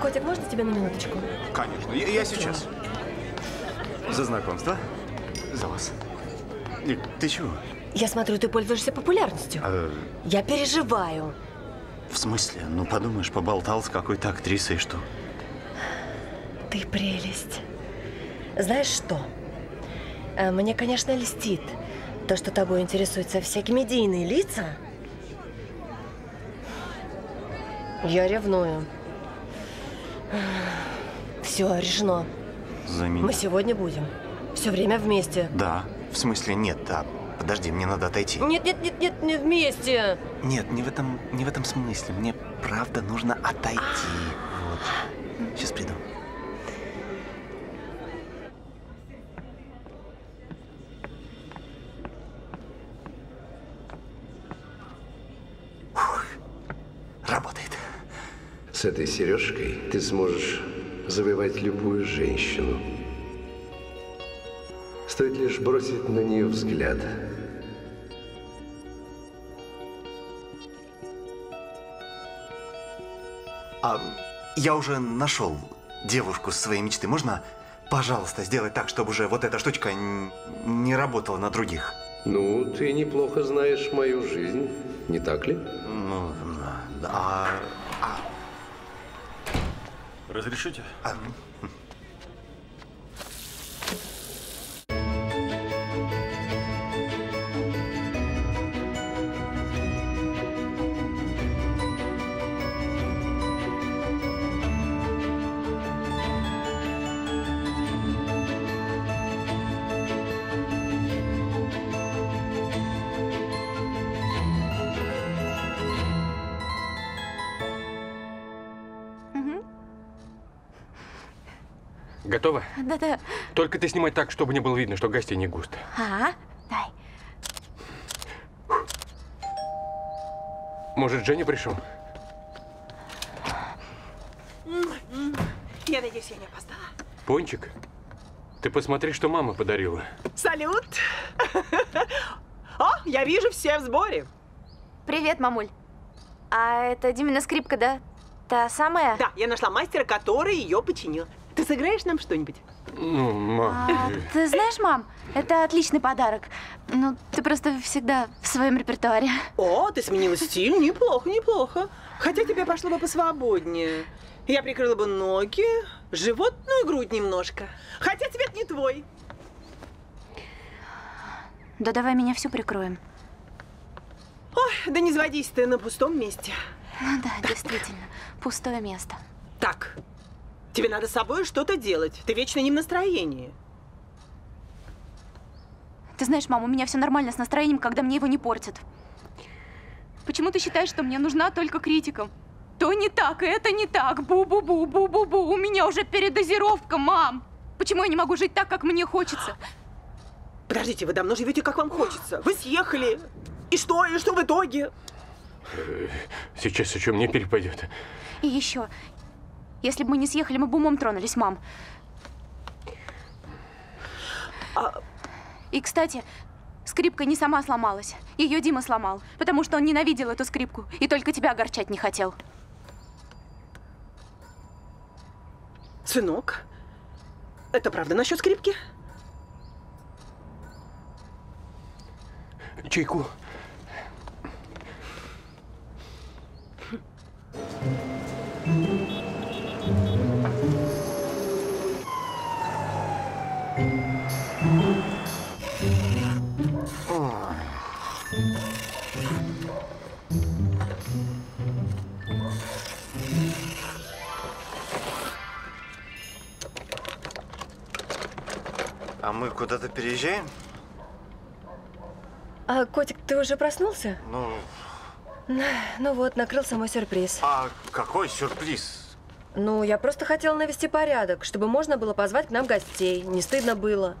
Котик, можно тебя на минуточку? Конечно, я сейчас. За знакомство. За вас. Ник, ты чего? Я смотрю, ты пользуешься популярностью. Я переживаю. В смысле? Ну, подумаешь, поболтал с какой-то актрисой, и что? Ты прелесть. Знаешь что? Мне, конечно, льстит то, что тобой интересуются всякие медийные лица. Я ревную. Все, решено. За меня. Мы сегодня будем. Все время вместе. Да. В смысле, нет, да. Подожди, мне надо отойти. Нет, не вместе. Нет, не в этом смысле. Мне правда нужно отойти. Вот. Сейчас приду. Фух. Работает. С этой сережкой ты сможешь завоевать любую женщину. Стоит лишь бросить на нее взгляд. Я уже нашел девушку своей мечты. Можно, пожалуйста, сделать так, чтобы уже вот эта штучка не работала на других? Ну, ты неплохо знаешь мою жизнь, не так ли? Ну, Разрешите? Готова? Да-да. Только ты снимай так, чтобы не было видно, что гостей не густо. Ага, дай. Может, Женя пришел? Я надеюсь, я не опоздала. Пончик, ты посмотри, что мама подарила. Салют! О, я вижу, все в сборе. Привет, мамуль. А это Димина скрипка, да? Та самая? Да, я нашла мастера, который ее починил. Ты сыграешь нам что-нибудь? Ну, мам. Ты знаешь, мам, это отличный подарок. Ну, ты просто всегда в своем репертуаре. О, ты сменила стиль. Неплохо, неплохо. Хотя тебе пошло бы посвободнее. Я прикрыла бы ноги, живот, ну и грудь немножко. Хотя цвет не твой. Да давай меня всю прикроем. Ой, да не заводись ты на пустом месте. Ну да, действительно, пустое место. Так, тебе надо с собой что-то делать. Ты вечно не в настроении. Ты знаешь, мам, у меня все нормально с настроением, когда мне его не портят. Почему ты считаешь, что мне нужна только критикам? То не так, и это не так. Бу-бу-бу, бу-бу-бу. У меня уже передозировка, мам. Почему я не могу жить так, как мне хочется? Подождите, вы давно живете, как вам хочется. Вы съехали. И что в итоге? Сейчас еще мне перепадет. И еще, если бы мы не съехали, мы бы умом тронулись, мам. И, кстати, скрипка не сама сломалась. Ее Дима сломал, потому что он ненавидел эту скрипку и только тебя огорчать не хотел. Сынок, это правда насчет скрипки? Чайку. А мы куда-то переезжаем? А, котик, ты уже проснулся? Ну вот, накрылся мой сюрприз. А какой сюрприз? Ну, я просто хотела навести порядок, чтобы можно было позвать к нам гостей. Не стыдно было.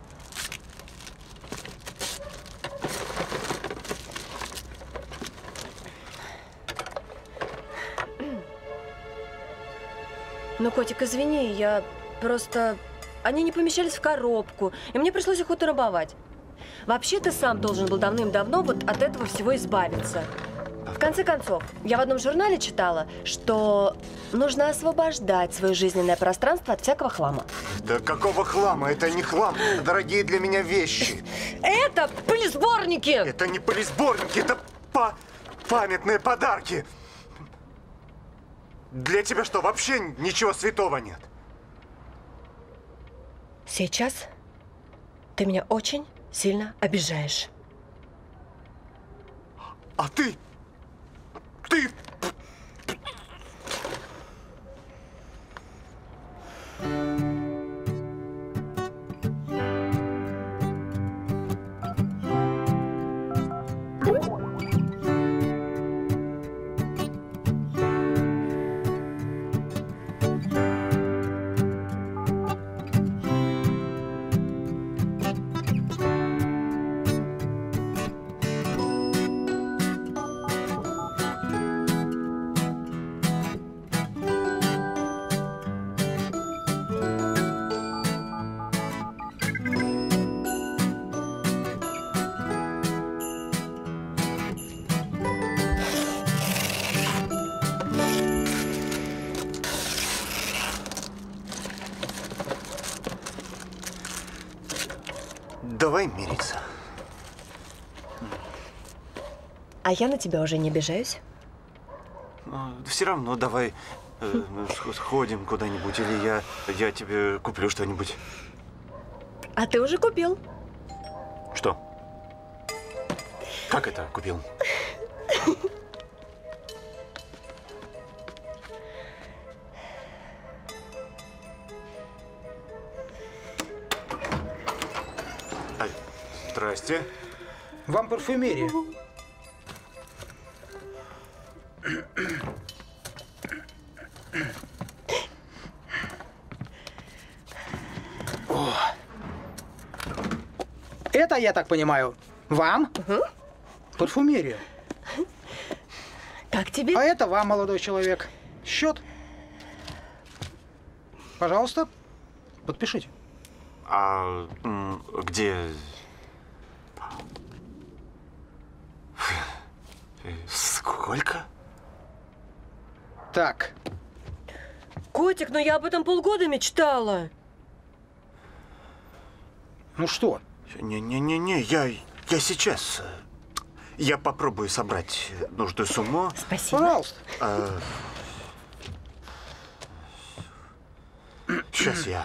Ну, котик, извини, я просто... Они не помещались в коробку, и мне пришлось их утрамбовать. Вообще, ты сам должен был давным-давно вот от этого всего избавиться. В конце концов, я в одном журнале читала, что нужно освобождать свое жизненное пространство от всякого хлама. Да какого хлама? Это не хлам, это дорогие для меня вещи. Это пылесборники! Это не пылесборники, это памятные подарки. Для тебя что, вообще ничего святого нет? Сейчас ты меня очень сильно обижаешь. А ты... Давай мириться. А я на тебя уже не обижаюсь. Все равно давай сходим куда-нибудь, или я тебе куплю что-нибудь. А ты уже купил. Что? Как это купил? Здрасте. Вам парфюмерия. О. Это, я так понимаю, вам? Угу. Парфюмерия. Как тебе? А это вам, молодой человек. Счет. Пожалуйста, подпишите. А где... Сколько? Так. Котик, ну я об этом полгода мечтала. Ну что? Не-не-не, я сейчас. Я попробую собрать нужную сумму. Спасибо. Пожалуйста. Сейчас я.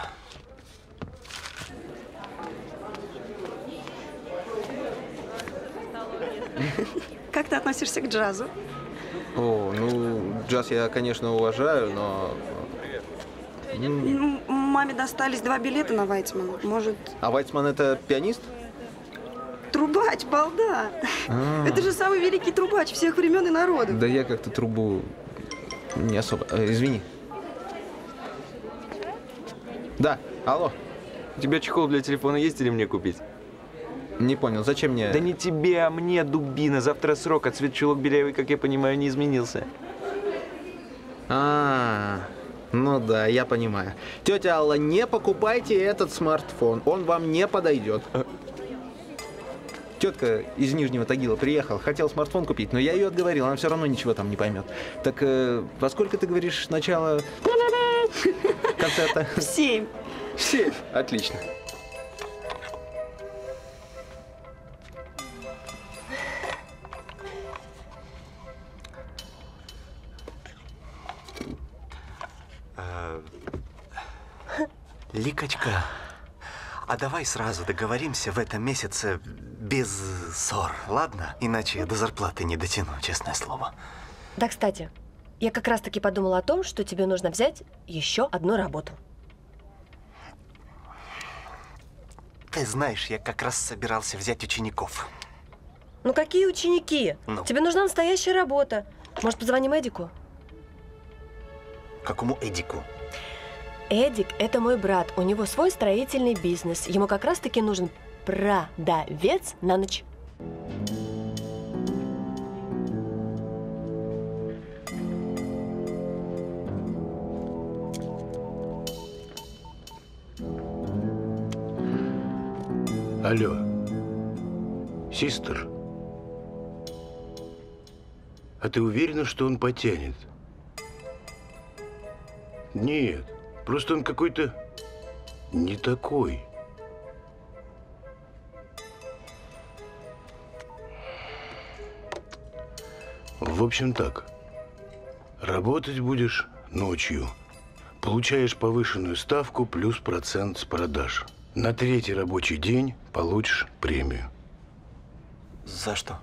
Как ты относишься к джазу? О, ну, джаз я, конечно, уважаю, но... Ну, маме достались 2 билета на Вайцмана. Может... А Вайцман это пианист? Трубач, балда! Это же самый великий трубач всех времен и народов. Да я как-то трубу не особо... Извини. Да, алло. У тебя чехол для телефона есть или мне купить? Не понял, зачем мне... Да не тебе, а мне, дубина. Завтра срок, а цвет чулок белявый, как я понимаю, не изменился. Ну да, я понимаю. Тетя Алла, не покупайте этот смартфон, он вам не подойдет. Тетка из Нижнего Тагила приехала, хотела смартфон купить, но я ее отговорил, она все равно ничего там не поймет. Так во сколько, ты говоришь, начало концерта? В 7. В 7, отлично. Ликочка, а давай сразу договоримся в этом месяце без ссор, ладно? Иначе я до зарплаты не дотяну, честное слово. Да, кстати, я как раз-таки подумала о том, что тебе нужно взять еще одну работу. Ты знаешь, я как раз собирался взять учеников. Ну какие ученики? Ну. Тебе нужна настоящая работа. Может, позвоним Эдику? Какому Эдику? Эдик – это мой брат. У него свой строительный бизнес. Ему как раз-таки нужен продавец на ночь. Алло, систер. А ты уверена, что он потянет? Нет, просто он какой-то не такой. В общем так, работать будешь ночью. Получаешь повышенную ставку плюс процент с продаж. На 3-й рабочий день получишь премию. За что?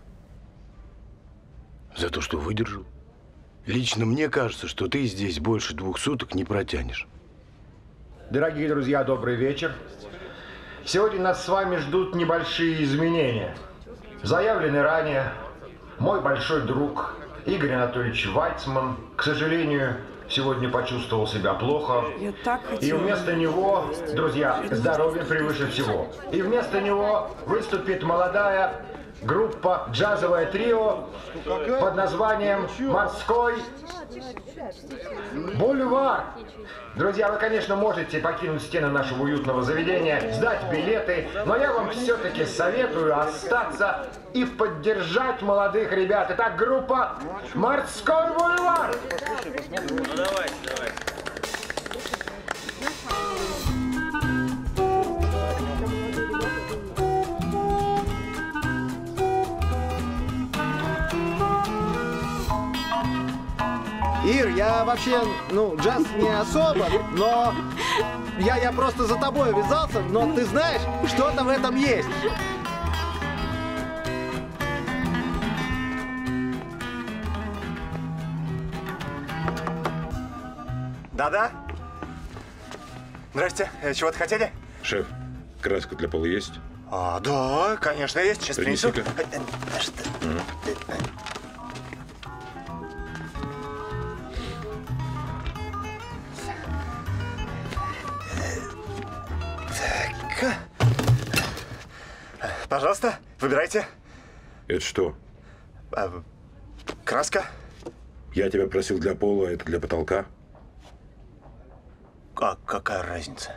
За то, что выдержал. Лично мне кажется, что ты здесь больше 2 суток не протянешь. Дорогие друзья, добрый вечер. Сегодня нас с вами ждут небольшие изменения. Заявленный ранее мой большой друг Игорь Анатольевич Вайцман, к сожалению, сегодня почувствовал себя плохо. Я так хотела. И вместо него, друзья, здоровье превыше всего. И вместо него выступит молодая группа «Джазовое трио» под названием «Морской бульвар». Друзья, вы, конечно, можете покинуть стены нашего уютного заведения, сдать билеты, но я вам все-таки советую остаться и поддержать молодых ребят. Итак, группа «Морской бульвар». Ну, давайте. Ир, я вообще, джаз не особо, но я просто за тобой ввязался, но ты знаешь, что-то в этом есть. Да-да. Здрасте. Чего-то хотели? Шеф, краска для пола есть? Да, конечно, есть. Сейчас принесу. Принеси-ка. Так. Пожалуйста, выбирайте. Это что? Краска. Я тебя просил для пола, а это для потолка. А какая разница?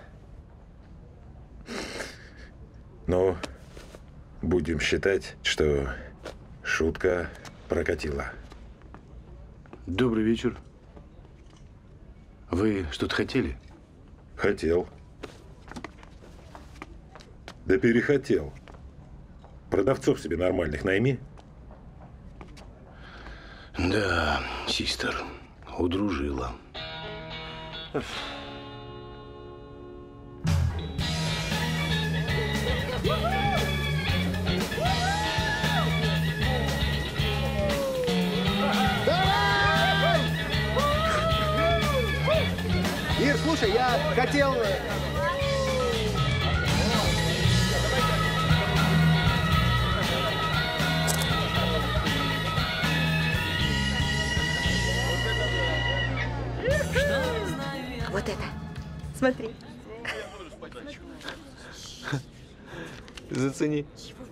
Ну, будем считать, что шутка прокатила. Добрый вечер. Вы что-то хотели? Хотел. Да перехотел. Продавцов себе нормальных найми. Да, систер, удружила. Ир, слушай, я хотел... Вот это. Смотри. Зацени.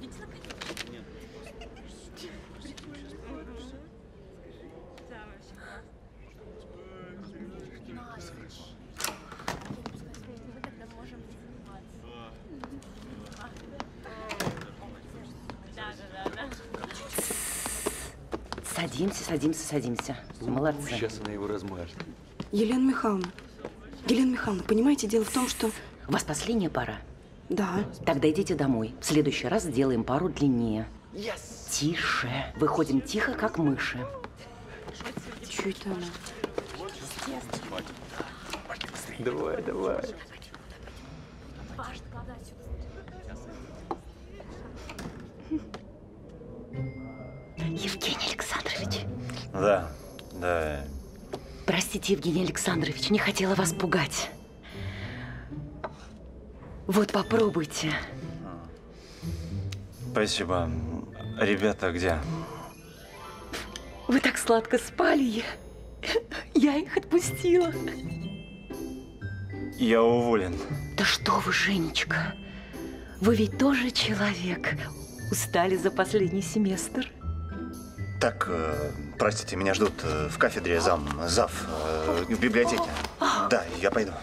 Садимся. Молодцы. Сейчас она его размажет. Елена Михайловна, понимаете, дело в том, что... У вас последняя пара? Да. Тогда идите домой. В следующий раз сделаем пару длиннее. Yes. Тише. Выходим тихо, как мыши. Чё это она? Давай. Евгений Александрович. Да. Простите, Евгений Александрович, не хотела вас пугать. Вот попробуйте. Спасибо. Ребята где? Вы так сладко спали. Я их отпустила. Я уволен. Да что вы, Женечка. Вы ведь тоже человек. Устали за последний семестр. Так, простите, меня ждут в кафедре зав в библиотеке. Да, я пойду.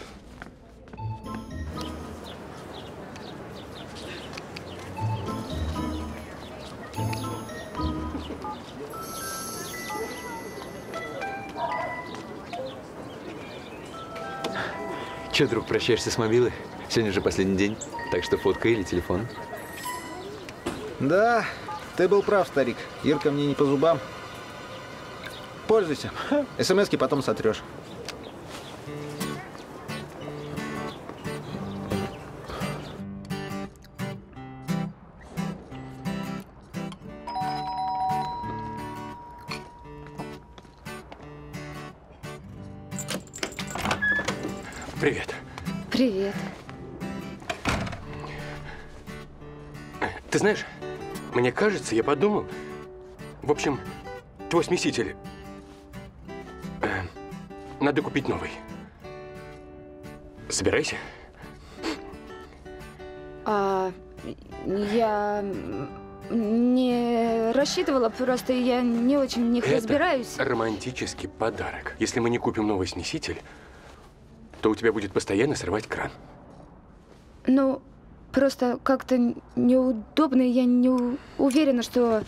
Че, друг, прощаешься с мобилой? Сегодня же последний день, так что фотка или телефон? Да, ты был прав, старик. Ирка мне не по зубам. Пользуйся. СМСки потом сотрешь. Привет. Привет. Ты знаешь, мне кажется, я подумал. В общем, твой смеситель. Надо купить новый. Собирайся. Я не рассчитывала, просто я не очень в них разбираюсь. Это романтический подарок. Если мы не купим новый смеситель, то у тебя будет постоянно срывать кран. Ну, просто как-то неудобно, я не уверена, что...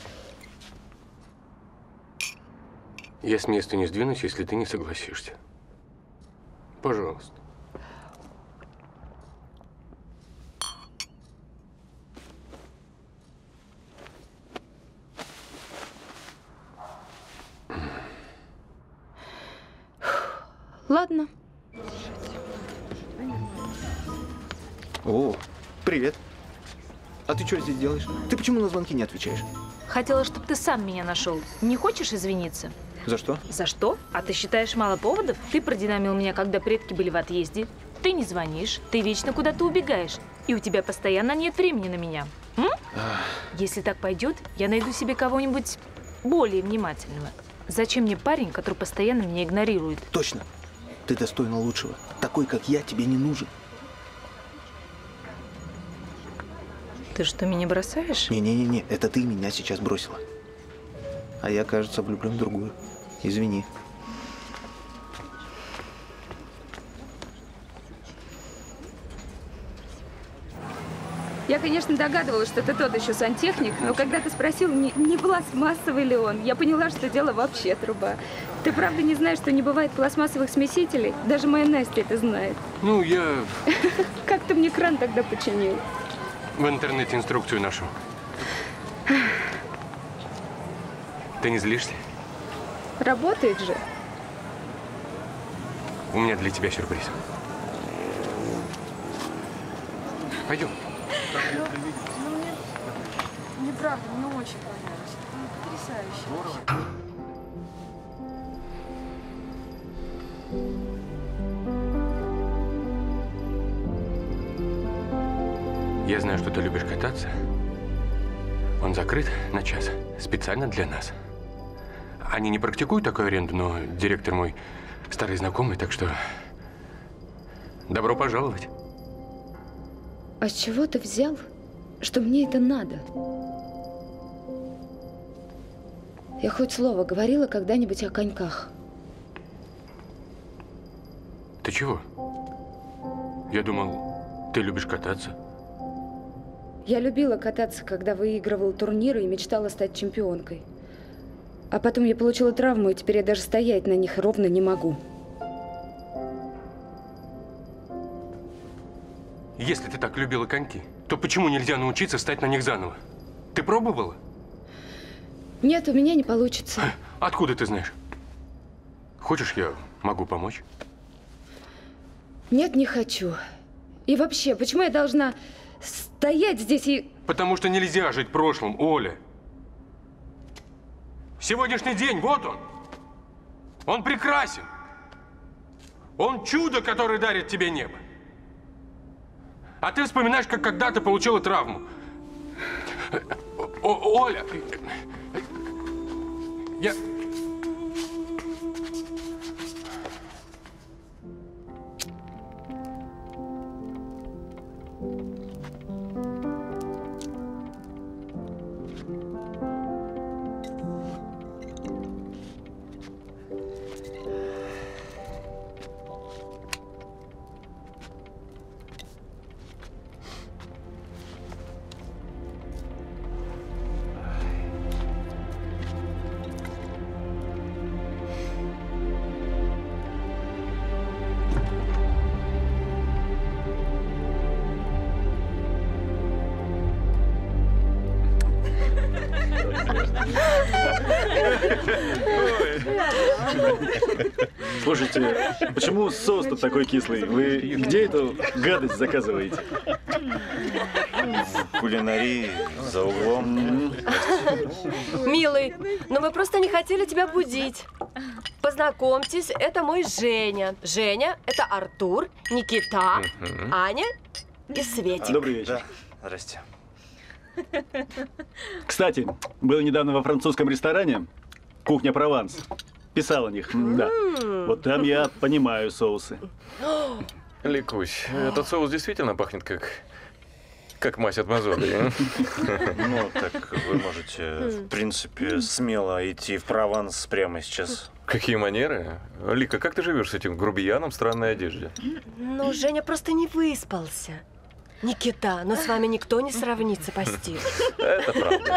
Я с места не сдвинусь, если ты не согласишься. Пожалуйста. Ладно. О, привет. А ты что здесь делаешь? Ты почему на звонки не отвечаешь? Хотела, чтобы ты сам меня нашел. Не хочешь извиниться? За что? За что? А ты считаешь мало поводов? Ты продинамил меня, когда предки были в отъезде. Ты не звонишь, ты вечно куда-то убегаешь. И у тебя постоянно нет времени на меня. Если так пойдет, я найду себе кого-нибудь более внимательного. Зачем мне парень, который постоянно меня игнорирует? Точно. Ты достойна лучшего. Такой, как я, тебе не нужен. Ты что, меня бросаешь? Не-не-не, это ты меня сейчас бросила. А я, кажется, влюблен в другую. Извини. Я, конечно, догадывалась, что ты тот еще сантехник, но когда ты спросил, не пластмассовый ли он, я поняла, что дело вообще труба. Ты правда не знаешь, что не бывает пластмассовых смесителей? Даже моя Настя это знает. Ну, я Как ты мне кран тогда починил? в интернете инструкцию нашел. Ты не злишься? Работает же. У меня для тебя сюрприз. Пойдем. Мне правда, мне очень понравилось. Потрясающе. Я знаю, что ты любишь кататься. Он закрыт на час, специально для нас. Они не практикуют такую аренду, но директор мой старый знакомый, так что добро пожаловать. А с чего ты взял, что мне это надо? Я хоть слово говорила когда-нибудь о коньках? Ты чего? Я думал, ты любишь кататься. Я любила кататься, когда выигрывал турниры и мечтала стать чемпионкой. А потом я получила травму, и теперь я даже стоять на них ровно не могу. Если ты так любила коньки, то почему нельзя научиться встать на них заново? Ты пробовала? Нет, у меня не получится. Откуда ты знаешь? Хочешь, я могу помочь? Нет, не хочу. И вообще, почему я должна стоять здесь и... Потому что нельзя жить прошлым, Оля. Сегодняшний день, вот он. Он прекрасен. Он чудо, которое дарит тебе небо. А ты вспоминаешь, как когда-то получила травму. Оля, я... Слушайте, почему соус тут такой кислый? Вы где эту гадость заказываете? В кулинарии, за углом. Милый, но мы просто не хотели тебя будить. Познакомьтесь, это мой Женя. Женя, это Артур, Никита, Аня и Светик. Добрый вечер. Да, здрасте. Кстати, был недавно во французском ресторане «Кухня Прованс». Писал о них, да. Вот там я понимаю соусы. Ликусь, этот соус действительно пахнет как мазь от мозоли. Ну, так вы можете, в принципе, смело идти в Прованс прямо сейчас. Какие манеры? Лика, как ты живешь с этим грубияном в странной одежде? Ну, Женя просто не выспался. Никита, но с вами никто не сравнится по стилю. Это правда.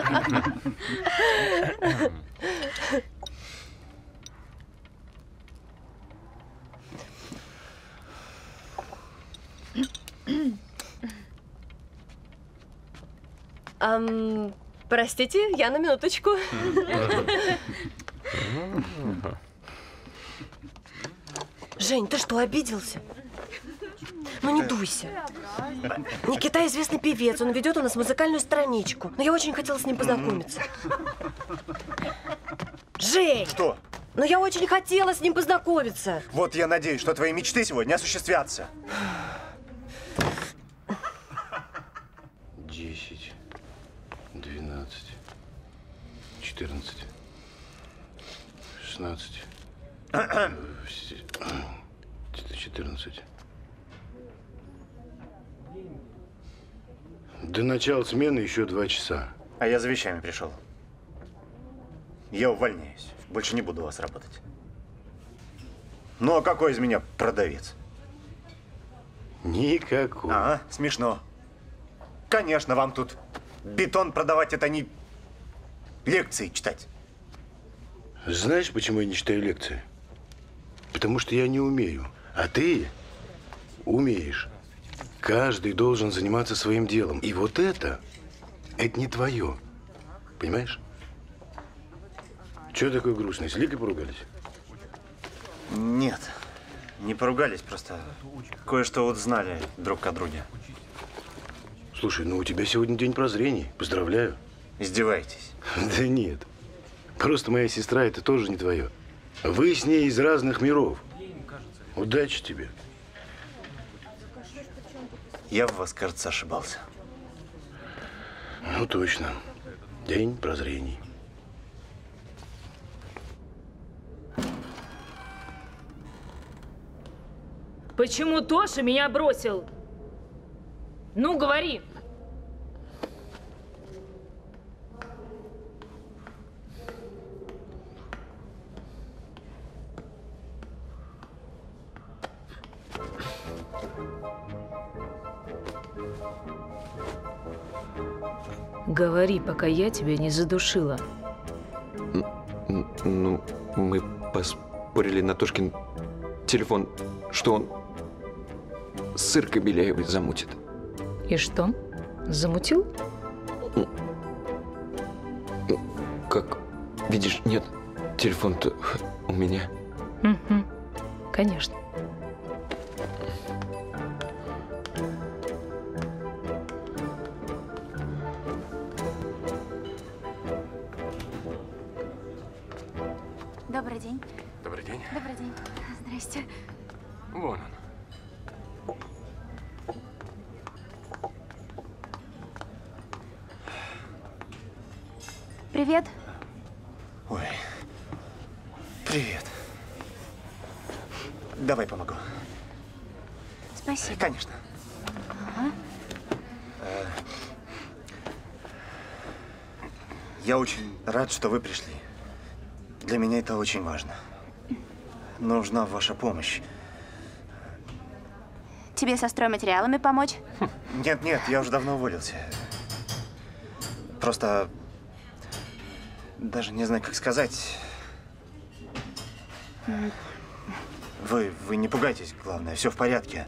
Простите, я на минуточку. Жень, ты что, обиделся? Ну не дуйся. Никита известный певец, он ведет у нас музыкальную страничку. Но я очень хотела с ним познакомиться. Жень! Что? Ну я очень хотела с ним познакомиться. Вот я надеюсь, что твои мечты сегодня осуществятся. 10, 12, 14, 16, 14. До начала смены еще 2 часа. А я за вещами пришел. Я увольняюсь. Больше не буду у вас работать. Ну, а какой из меня продавец? Никакой. Ага, смешно. Конечно, вам тут бетон продавать, это не лекции читать. Знаешь, почему я не читаю лекции? Потому что я не умею. А ты умеешь. Каждый должен заниматься своим делом. И вот это не твое. Понимаешь? Чего такой грустный? С Ликой поругались? Нет, не поругались, просто кое-что вот знали друг о друге. Слушай, ну у тебя сегодня день прозрений. Поздравляю. Издеваетесь? Да нет. Просто моя сестра, это тоже не твое. Вы с ней из разных миров. Удачи тебе. Я в вас, кажется, ошибался. Ну точно. День прозрений. Почему Тоша меня бросил? Ну, говори. Говори, пока я тебя не задушила. Ну, мы поспорили на Тошкин телефон, что он с Иркой Беляевой замутит. И что? Замутил? Как видишь, нет, телефон-то у меня. Угу. Конечно. Добрый день. Добрый день. Добрый день. Здрасте. Вон он. Привет. Ой, привет. Давай помогу. Спасибо. Конечно. Ага. Я очень рад, что вы пришли. Для меня это очень важно. Нужна ваша помощь. Тебе со стройматериалами помочь? Нет, я уже давно уволился. Просто даже не знаю, как сказать. Вы не пугайтесь, главное, все в порядке.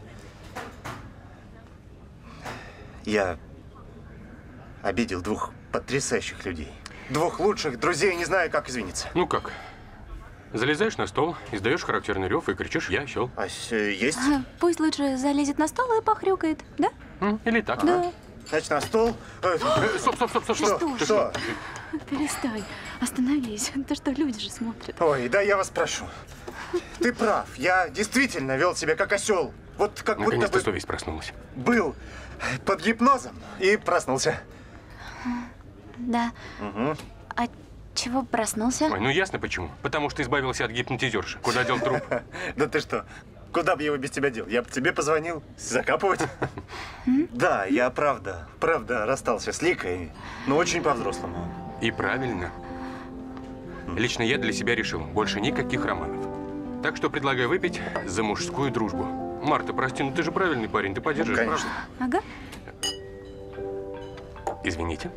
Я обидел 2 потрясающих людей. двух лучших друзей, не знаю, как извиниться. Ну как? Залезаешь на стол, издаешь характерный рев и кричишь «Я осел». А есть? Пусть лучше залезет на стол и похрюкает, да? Или так. Да. Значит, на стол. Стоп. Что? Перестань. Остановись. Это что, люди же смотрят. Ой, да я вас прошу. Ты прав. Я действительно вел себя как осел. Вот как будто Наконец-то бы совесть проснулась. был под гипнозом и проснулся. Да. Угу. А чего проснулся? Ой, ну ясно почему. Потому что избавился от гипнотизерши. Куда дел труп? Да ты что? Куда бы я его без тебя дел? Я бы тебе позвонил. Закапывать? Да, я правда расстался с Ликой. Но очень по-взрослому. И правильно. Лично я для себя решил. Больше никаких романов. Так что предлагаю выпить за мужскую дружбу. Марта, прости, но ты же правильный парень. Ты поддержишь? Конечно. Ага. Извините.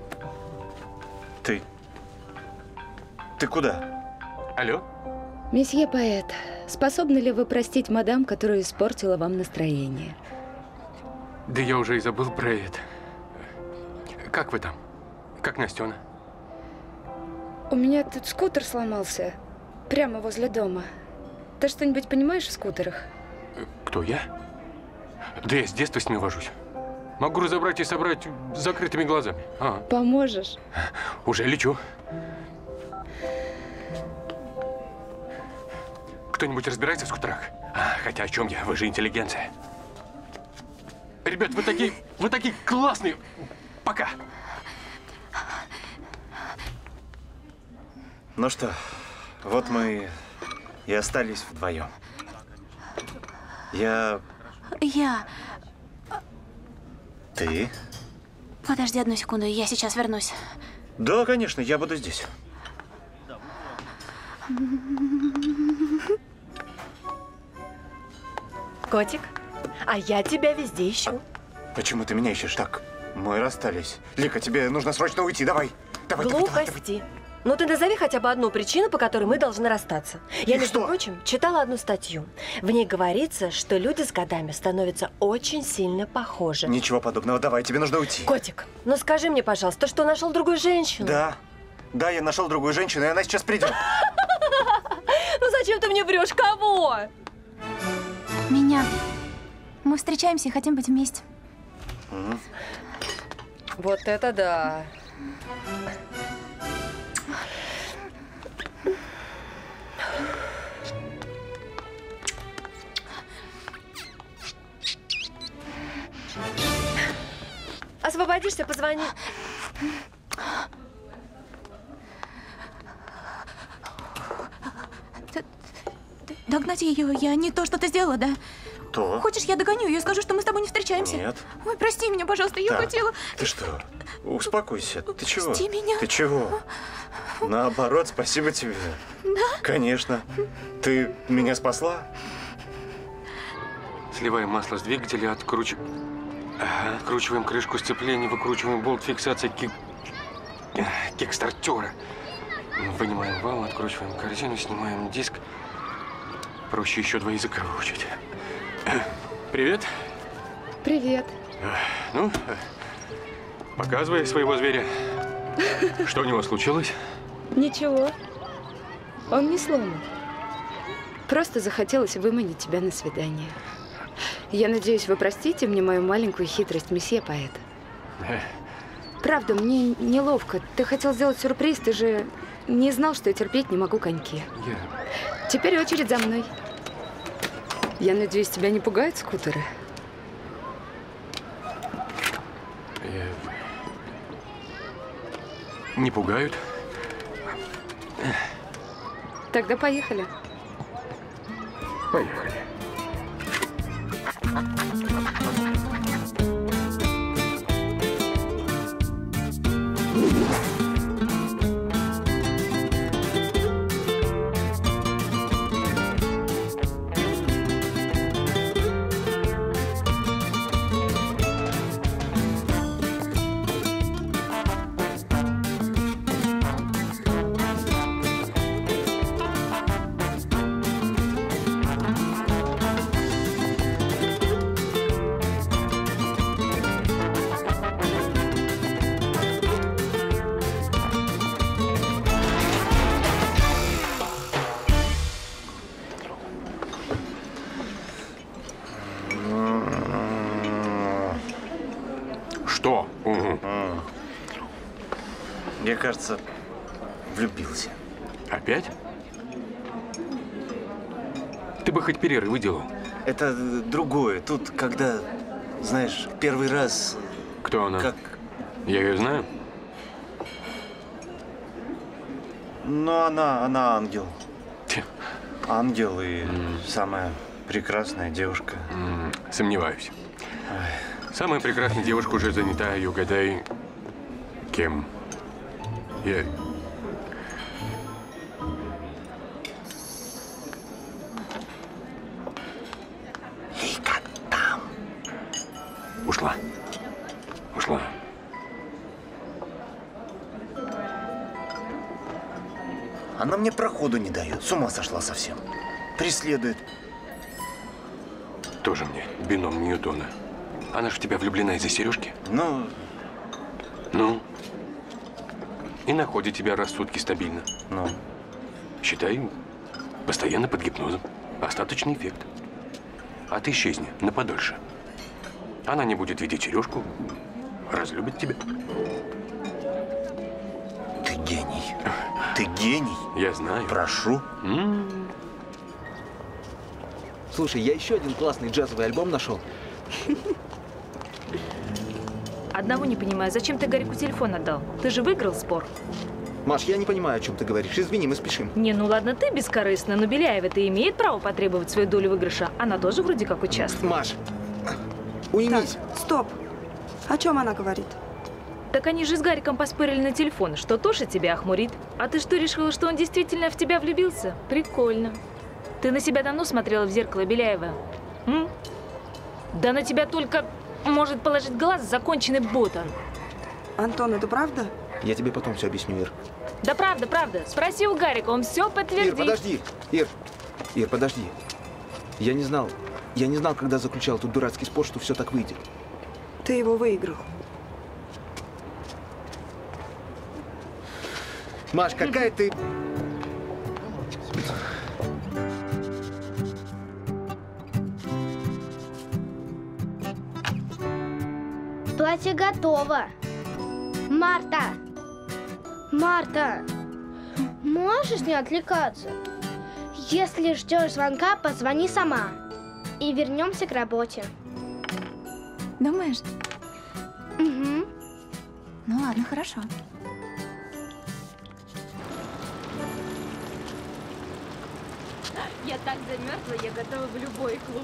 Ты куда? Алло? Месье поэт, способны ли вы простить мадам, которая испортила вам настроение? Да я уже и забыл про это. Как вы там? Как Настена? У меня тут скутер сломался. Прямо возле дома. Ты что-нибудь понимаешь в скутерах? Кто, я? Да я с детства с ним вожусь. Могу разобрать и собрать с закрытыми глазами. Поможешь? Уже лечу. Кто-нибудь разбирается в скутерах? Хотя о чем я? Вы же интеллигенция. Ребят, вы такие классные. Пока. Ну что, вот мы и остались вдвоем. Я... Ты? Подожди одну секунду, я сейчас вернусь. Да, конечно, я буду здесь. Котик, а я тебя везде ищу. Почему ты меня ищешь так? Мы расстались. Лика, тебе нужно срочно уйти. Давай. Глупости. Ну ты назови хотя бы одну причину, по которой мы должны расстаться. Я, между прочим, читала одну статью. В ней говорится, что люди с годами становятся очень сильно похожи. Ничего подобного. Давай, тебе нужно уйти. Котик, ну скажи мне, пожалуйста, что нашел другую женщину? Да, я нашел другую женщину, и она сейчас придет. Ну зачем ты мне врешь? Кого? Меня. Мы встречаемся и хотим быть вместе. Вот это да. Освободишься, позвони. Догнать ее, я не то что-то сделала, да? То? Хочешь, я догоню ее и скажу, что мы с тобой не встречаемся? Нет. Ой, прости меня, пожалуйста, я хотела... Ты что? Успокойся. Ты чего? Прости меня. Ты чего? Наоборот, спасибо тебе. Да? Конечно. Ты меня спасла? Сливаем масло с двигателя, откручиваем крышку сцепления, выкручиваем болт фиксации кикстартера. Вынимаем вал, откручиваем корзину, снимаем диск. Проще еще 2 языка выучить. Привет. Привет. Ну, показывай своего зверя. Что у него случилось? Ничего. Он не сломан. Просто захотелось выманить тебя на свидание. Я надеюсь, вы простите мне мою маленькую хитрость, месье поэт. Правда, мне неловко. Ты хотел сделать сюрприз, ты же не знал, что я терпеть не могу коньки. Теперь очередь за мной. Я надеюсь, тебя не пугают скутеры? Не пугают. Тогда поехали. Поехали. Что? Угу. Я, кажется, влюбился. Опять? Ты бы хоть перерывы делал. Это другое. Тут, когда, знаешь, первый раз... Кто она? Как... Я ее знаю? Ну, она ангел. Ангел и самая прекрасная девушка. Сомневаюсь. Самая прекрасная девушка уже занята, и угадай, кем? Я... Лика там. Ушла. Ушла. Она мне проходу не дает. С ума сошла совсем. Преследует. Тоже мне бином Ньютона. Она же в тебя влюблена из-за сережки? Ну? И находит тебя раз в сутки стабильно. Считай, постоянно под гипнозом. Остаточный эффект. А ты исчезни на подольше. Она не будет видеть сережку, разлюбит тебя. Ты гений. Ты гений. Я знаю. Прошу. Слушай, я еще один классный джазовый альбом нашел. Одного не понимаю, зачем ты Гарику телефон отдал? Ты же выиграл спор. Маш, я не понимаю, о чем ты говоришь. Извини, мы спешим. Не, ну ладно, ты бескорыстна, но Беляева-то имеет право потребовать свою долю выигрыша. Она тоже вроде как участвует. Маш, уймись. Так, стоп. О чем она говорит? Так они же с Гариком поспорили на телефон, что Тоша тебя охмурит. А ты что, решила, что он действительно в тебя влюбился? Прикольно. Ты на себя давно смотрела в зеркало, Беляева? Да на тебя только может положить глаз законченный ботан. Антон, это правда? Я тебе потом все объясню, Ир. Да правда, правда. Спроси у Гарика, он все подтвердит. Ир, подожди. Ир, подожди. Я не знал, когда заключал этот дурацкий спор, что все так выйдет. Ты его выиграл. Маш, какая ты... Платье готово. Марта! Марта! Можешь не отвлекаться? Если ждешь звонка, позвони сама. И вернемся к работе. Думаешь? Угу. Ну ладно, хорошо. Я так замерзла, я готова в любой клуб.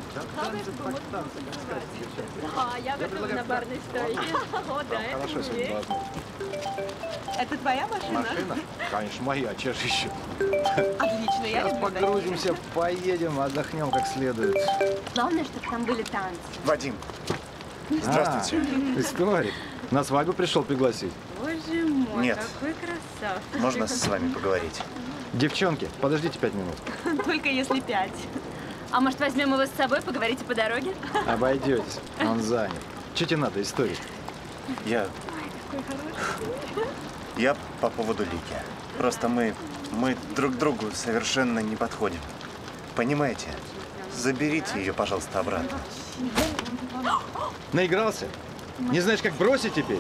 Да, я готова на барной стойке. О, да, это мне. Это твоя машина? Машина? Конечно, моя, че ж еще? Отлично, я Сейчас люблю погрузимся, поедем, отдохнем как следует. Главное, чтобы там были танцы. Вадим, здравствуйте. Историк. На свадьбу пришел пригласить. Боже мой, Нет. какой красавчик. Можно с вами поговорить? Девчонки, подождите 5 минут. Только если 5. А может, возьмем его с собой, поговорите по дороге? Обойдетесь, он занят. Че тебе надо, историк? Я по поводу Лики. Просто мы друг другу совершенно не подходим. Понимаете? Заберите ее, пожалуйста, обратно. Наигрался? Не знаешь, как бросить теперь?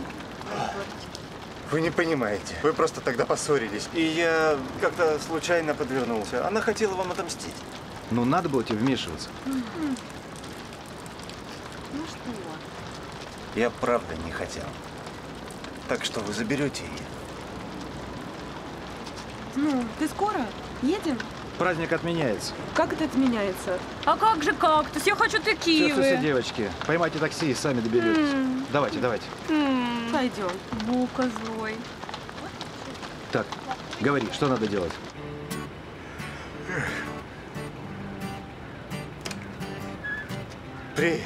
Вы не понимаете. Вы просто тогда поссорились. И я как-то случайно подвернулся. Она хотела вам отомстить. Ну, надо было тебе вмешиваться. Ну что? Я правда не хотел. Так что вы заберете ее. Ну, ты скоро? Едем? Праздник отменяется. Как это отменяется? А как же кактус? Я хочу текилы. Все, девочки, поймайте такси и сами доберетесь. Давайте. Пойдем. Бука злой. Так, говори, что надо делать? Привет.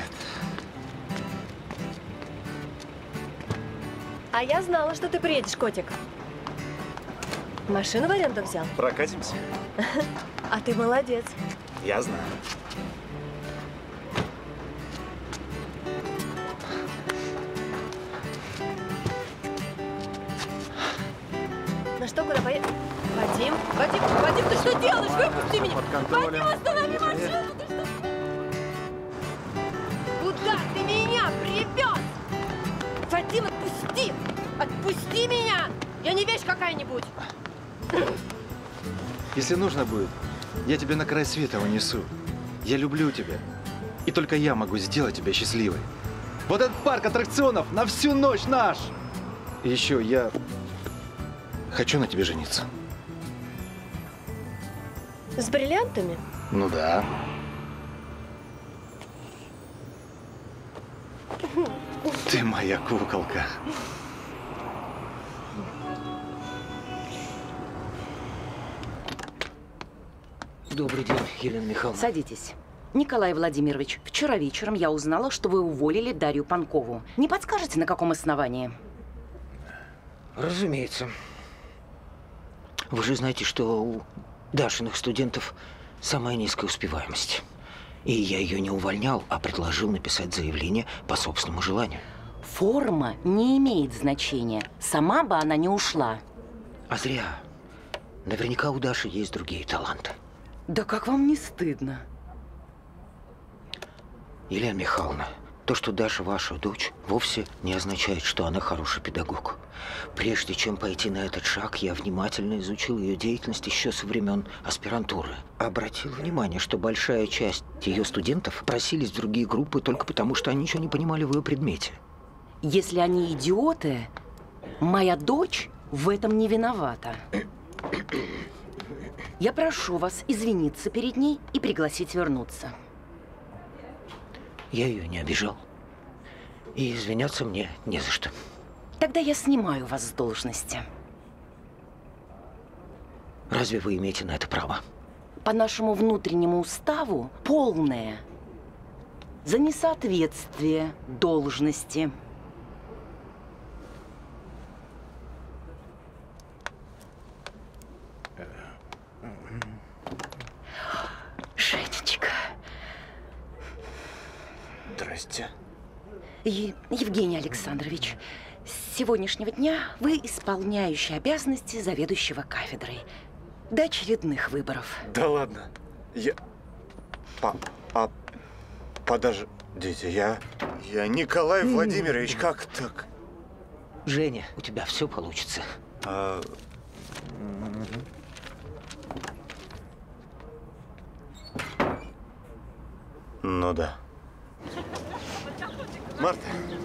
А я знала, что ты приедешь, котик. Машину в аренду взял? Прокатимся? А ты молодец. Я знаю. Ну что, куда поедем? Вадим, ты что делаешь? Выпусти меня! Вадим, останови машину! Ты что? Куда ты меня привез? Вадим, отпусти! Отпусти меня! Я не вещь какая-нибудь. Если нужно будет, я тебя на край света унесу. Я люблю тебя. И только я могу сделать тебя счастливой. Вот этот парк аттракционов на всю ночь наш! И еще я хочу на тебе жениться. С бриллиантами? Ну да. Ты моя куколка. Добрый день, Елена Михайловна. Садитесь. Николай Владимирович, вчера вечером я узнала, что вы уволили Дарью Панкову. Не подскажете, на каком основании? Разумеется. Вы же знаете, что у Дашиных студентов самая низкая успеваемость. И я ее не увольнял, а предложил написать заявление по собственному желанию. Форма не имеет значения. Сама бы она не ушла. А зря. Наверняка у Даши есть другие таланты. Да как вам не стыдно? Елена Михайловна, то, что Даша ваша дочь, вовсе не означает, что она хороший педагог. Прежде чем пойти на этот шаг, я внимательно изучил ее деятельность еще со времен аспирантуры. Обратил внимание, что большая часть ее студентов просились в другие группы только потому, что они ничего не понимали в ее предмете. Если они идиоты, моя дочь в этом не виновата. Я прошу вас извиниться перед ней и пригласить вернуться. Я ее не обижал. И извиняться мне не за что. Тогда я снимаю вас с должности. Разве вы имеете на это право? По нашему внутреннему уставу полное за несоответствие должности. Женечка. Здрасте. И, Евгений Александрович, с сегодняшнего дня вы исполняющий обязанности заведующего кафедрой до очередных выборов. Да ладно. Подождите, я Николай Владимирович, как так? Женя, у тебя все получится. Ну да. Марта.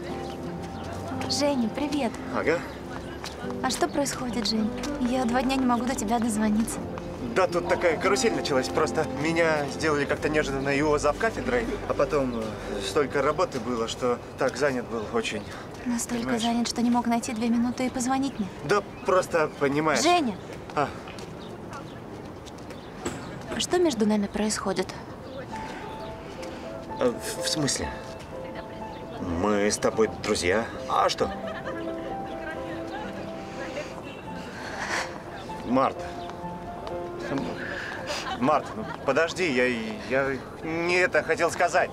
Женя, привет. Ага. А что происходит, Жень? Я 2 дня не могу до тебя дозвониться. Да, тут такая карусель началась. Просто меня сделали как-то неожиданно ИО завкафедрой, а потом столько работы было, что так занят был очень. Настолько понимаешь? занят, что не мог найти 2 минуты и позвонить мне. Да просто, понимаешь. Женя! А, Что между нами происходит? в смысле? Мы с тобой друзья. А что? Марта. Марта, ну подожди, я не это хотел сказать.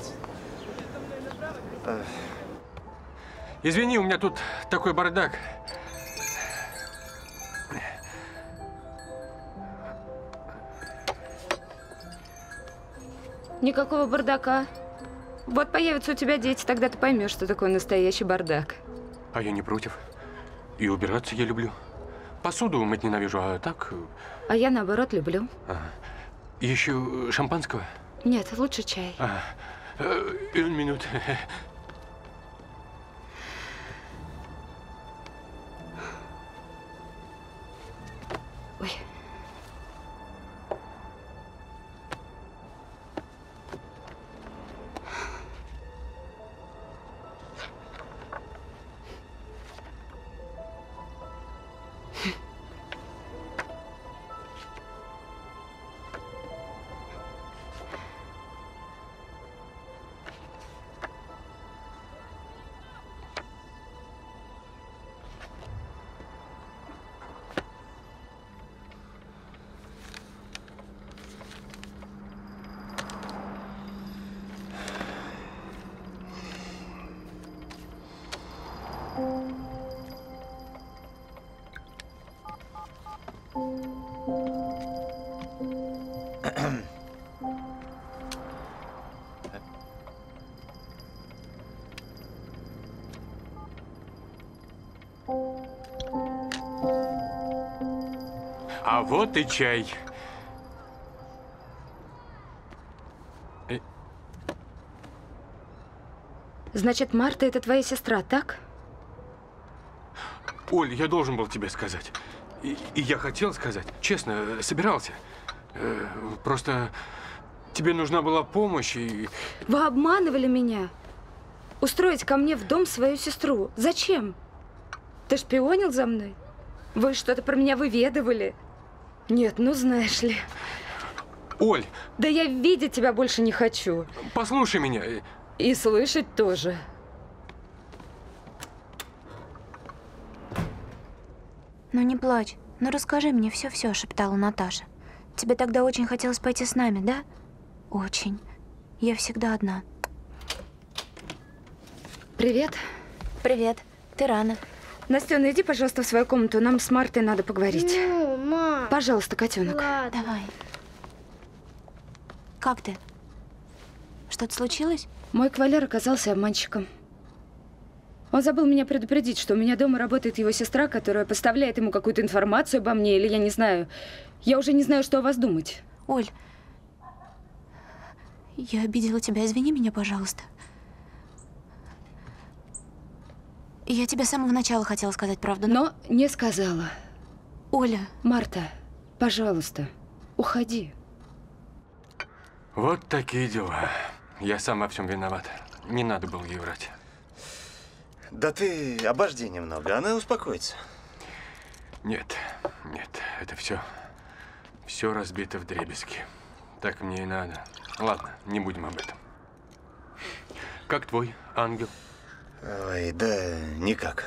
Извини, у меня тут такой бардак. Никакого бардака. Вот появятся у тебя дети, тогда ты поймешь, что такое настоящий бардак. А я не против. И убираться я люблю. Посуду мыть ненавижу, а так... А я, наоборот, люблю. Ага. Еще шампанского? Нет, лучше чай. Ага. 1 минут. Ой. А вот и чай. Значит, Марта – это твоя сестра, так? Оль, я должен был тебе сказать. И я хотел сказать. Честно, собирался. Просто тебе нужна была помощь и… Вы обманывали меня. Устроить ко мне в дом свою сестру. Зачем? Ты шпионил за мной? Вы что-то про меня выведывали? Нет, ну знаешь ли. Оль! Да я видеть тебя больше не хочу. Послушай меня. И слышать тоже. Ну не плачь. Ну расскажи мне все-все, шептала Наташа. Тебе тогда очень хотелось пойти с нами, да? Очень. Я всегда одна. Привет. Привет. Ты рано. Настена, иди, пожалуйста, в свою комнату. Нам с Мартой надо поговорить. Ну, мам. Пожалуйста, котенок. Ладно. Давай. Как ты? Что-то случилось? Мой кавалер оказался обманщиком. Он забыл меня предупредить, что у меня дома работает его сестра, которая поставляет ему какую-то информацию обо мне, или я не знаю. Я уже не знаю, что о вас думать. Оль, я обидела тебя. Извини меня, пожалуйста. Я тебе с самого начала хотела сказать правду, но не сказала. Оля. Марта, пожалуйста, уходи. Вот такие дела. Я сам во всем виноват. Не надо было ей врать. Да ты обожди немного, она успокоится. Нет, нет, это все разбито вдребезги. Так мне и надо. Ладно, не будем об этом. Как твой ангел? Ой, да никак.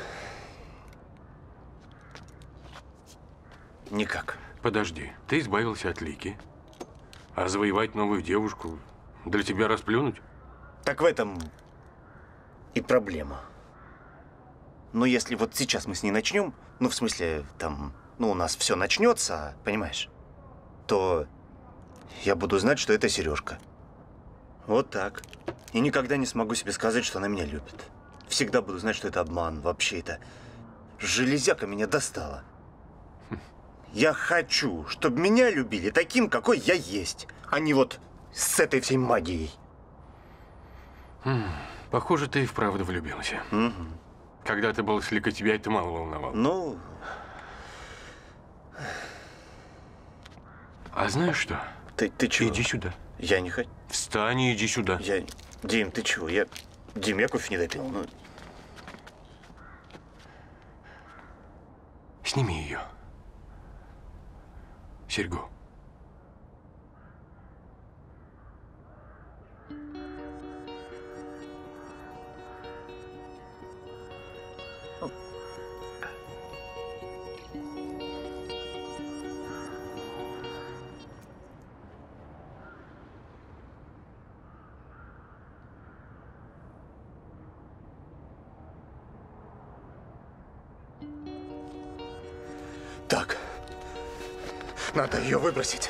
Никак. Подожди, ты избавился от Лики, а завоевать новую девушку для тебя расплюнуть? Так в этом и проблема. Но если вот сейчас мы с ней начнем, ну в смысле там, ну у нас все начнется, понимаешь, то я буду знать, что это Сережка. Вот так. И никогда не смогу себе сказать, что она меня любит. Всегда буду знать, что это обман. Вообще это железяка меня достала. Я хочу, чтобы меня любили таким, какой я есть, а не вот с этой всей магией. Похоже, ты и вправду влюбился. Угу. Когда ты был с Ликой, тебя это мало волновало. Ну… А знаешь что? Ты чего? Иди сюда. Я не хочу. Встань и иди сюда. Дим, ты чего? Дим, я кофе не допил. Ну… Сними ее. Серьгу. Так. Надо ее выбросить.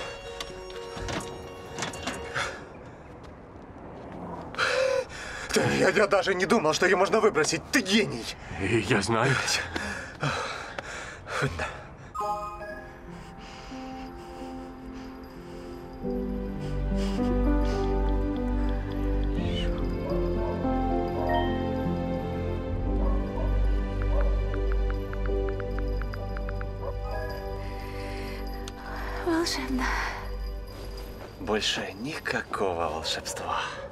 Я даже не думал, что ее можно выбросить. Ты гений. Я знаю. Волшебно. Больше никакого волшебства.